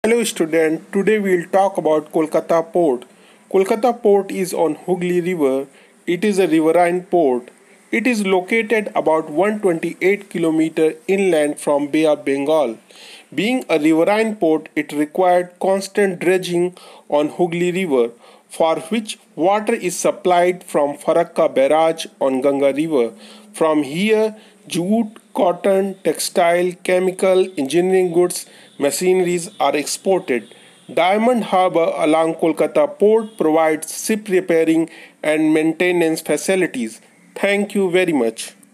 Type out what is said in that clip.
Hello student, today we'll talk about Kolkata Port. Kolkata Port is on Hooghly River. It is a riverine port. It is located about 128 km inland from Bay of Bengal. Being a riverine port, it required constant dredging on Hooghly River, for which water is supplied from Farakka barrage on Ganga River. From here, jute, cotton, textile, chemical, engineering goods, machineries are exported. Diamond Harbour along Kolkata Port provides ship repairing and maintenance facilities. Thank you very much.